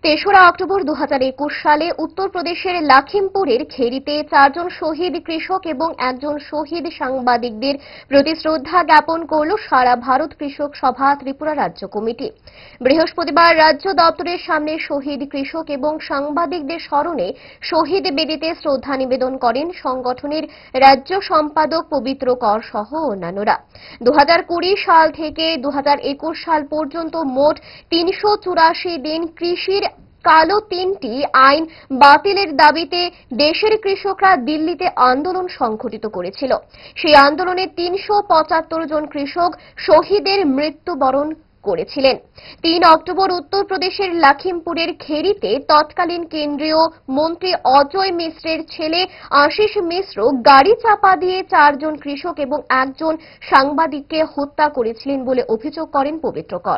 তেসরা অক্টোবর 2021 সালে উত্তরপ্রদেশের লখিমপুরের খেরিতে 4 জন শহীদ কৃষক এবং একজন শহীদ সাংবাদিকদের প্রতি শ্রদ্ধা জ্ঞাপন করল সারা ভারত কৃষক সভা ত্রিপুরা রাজ্য কমিটি। বৃহস্পতিবার রাজ্য দপ্তরের সামনে শহীদ কৃষক এবং সাংবাদিকদের স্মরণে শহীদ বেদিতে শ্রদ্ধা নিবেদন করেন সংগঠনের রাজ্য সম্পাদক পবিত্র কর সহ অন্যান্যরা। 2020 সাল থেকে 2021 সাল পর্যন্ত মোট 384 দিন কৃষির কালো 3টি আইন বাতিলের দাবিতে দেশের কৃষকরা দিল্লিতে আন্দোলন সংঘটিত করেছিল। সেই আন্দোলনে 375 জন কৃষক শহীদের মৃত্যুবরণ করেছিলেন। 3 অক্টোবর উত্তরপ্রদেশের লখিমপুরের খেরিতে তৎকালীন কেন্দ্রীয় মন্ত্রী অজয় মিশ্রের ছেলে আশিস মিশ্র গাড়ি চাপা দিয়ে 4 জন কৃষক এবং একজন সাংবাদিককে হত্যা করেছিলেন বলে অভিযোগ করেন পবিত্র কর।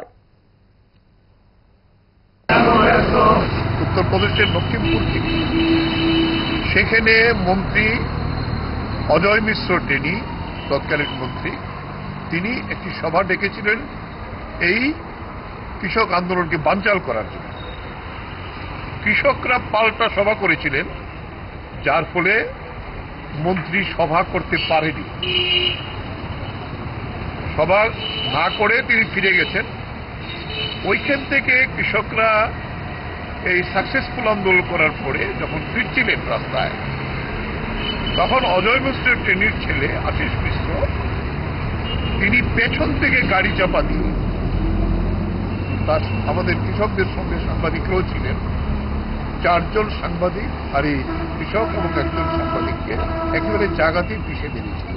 উত্তরপ্রদেশের লখিমপুর থেকে সেখানে মন্ত্রী অজয় মিশ্র টেনি, তৎকালীন মন্ত্রী, তিনি একটি সভা ডেকেছিলেন এই কৃষক আন্দোলনকে বানচাল করার জন্য। কৃষকরা পাল্টা সভা করেছিলেন, যার ফলে মন্ত্রী সভা করতে পারেনি। সভা না করে তিনি ফিরে গেছেন। ওইখান থেকে কৃষকরা এই সাকসেসফুল আন্দোলন করার পরে যখন ফিরছিলেন রাস্তায়, তখন অজয় মিশ্রের ট্রেনির ছেলে আশিস মিশ্র তিনি পেছন থেকে গাড়ি চাপা দিয়ে, তার আমাদের কৃষকদের সঙ্গে সাংবাদিকরাও ছিলেন, 4 জন সাংবাদিক আর এই কৃষক এবং একজন সাংবাদিককে একেবারে জায়গাতেই পিষে দিয়েছিলেন।